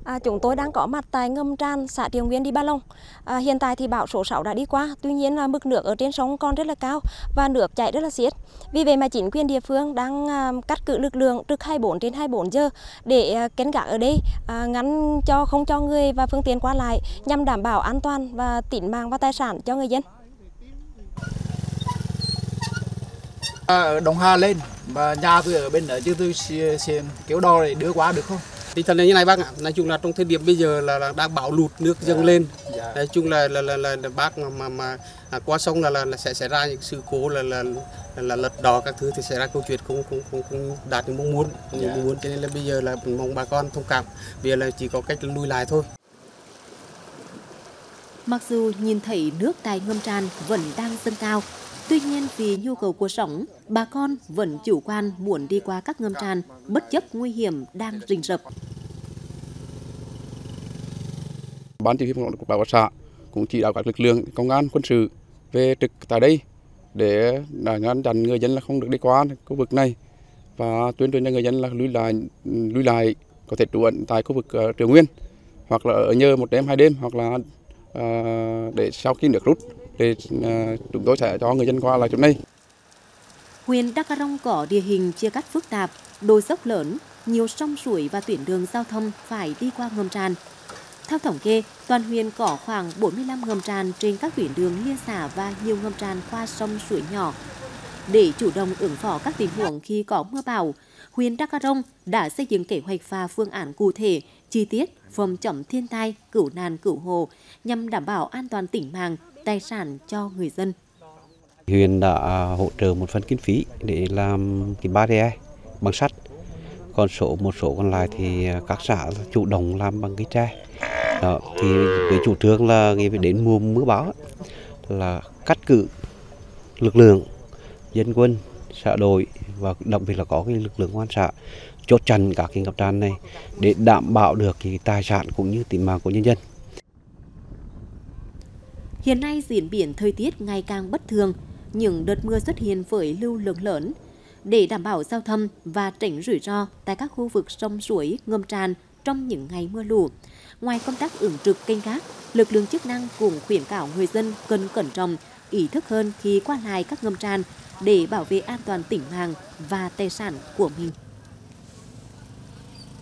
Chúng tôi đang có mặt tại ngầm tràn xã Triệu Nguyên, đi Ba Lông. Hiện tại thì bão số 6 đã đi qua, tuy nhiên là mực nước ở trên sông còn rất là cao và nước chảy rất là xiết. Vì vậy mà chính quyền địa phương đang cắt cử lực lượng trực 24/24 giờ để canh gác ở đây, ngăn không cho người và phương tiện qua lại, nhằm đảm bảo an toàn và tính mạng và tài sản cho người dân. Ở Đồng Hà lên và nhà tôi ở bên đó chứ tôi sẽ kéo đò để đưa qua được không? Tinh thần như này bác ạ, nói chung là trong thời điểm bây giờ là đang bão lụt nước dâng lên, nói chung là bác mà qua sông là sẽ xảy ra những sự cố là lật đò các thứ thì xảy ra câu chuyện không đạt được mong muốn, cho nên là bây giờ là mong bà con thông cảm, bây giờ là chỉ có cách lùi lại thôi. Mặc dù nhìn thấy nước tại ngầm tràn vẫn đang dâng cao, tuy nhiên vì nhu cầu cuộc sống, bà con vẫn chủ quan muốn đi qua các ngầm tràn bất chấp nguy hiểm đang rình rập. Ban chỉ huy phòng chống bão của xã cũng chỉ đạo các lực lượng công an, quân sự về trực tại đây để ngăn chặn người dân là không được đi qua khu vực này và tuyên truyền cho người dân là lui lại có thể trú ẩn tại khu vực Triệu Nguyên hoặc là ở nhờ 1 đêm 2 đêm hoặc là để sau khi nước rút để chúng tôi sẽ cho người dân qua lại chỗ này. Huyện Đắk Rông có địa hình chia cắt phức tạp, đồi dốc lớn, nhiều sông suối và tuyến đường giao thông phải đi qua ngầm tràn. Theo thống kê, toàn huyện có khoảng 45 ngầm tràn trên các tuyến đường liên xã và nhiều ngầm tràn qua sông suối nhỏ. Để chủ động ứng phó các tình huống khi có mưa bão, huyện Đắk Rông đã xây dựng kế hoạch và phương án cụ thể, chi tiết phòng chống thiên tai, cứu nạn cứu hộ nhằm đảm bảo an toàn tính mạng, tài sản cho người dân. Huyện đã hỗ trợ một phần kinh phí để làm cái barrier bằng sắt, còn một số còn lại thì các xã chủ động làm bằng cái tre. Đó, thì với chủ trương là đến mùa mưa bão là cắt cử lực lượng dân quân, xã đội và đặc biệt là có cái lực lượng công an xã chốt chặn các cái ngập tràn này để đảm bảo được cái tài sản cũng như tính mạng của nhân dân. Hiện nay diễn biến thời tiết ngày càng bất thường, những đợt mưa xuất hiện với lưu lượng lớn. Để đảm bảo giao thông và tránh rủi ro tại các khu vực sông suối, ngầm tràn trong những ngày mưa lũ, ngoài công tác ứng trực canh gác, lực lượng chức năng cũng khuyến cáo người dân cần cẩn trọng, ý thức hơn khi qua lại các ngầm tràn để bảo vệ an toàn tính mạng và tài sản của mình.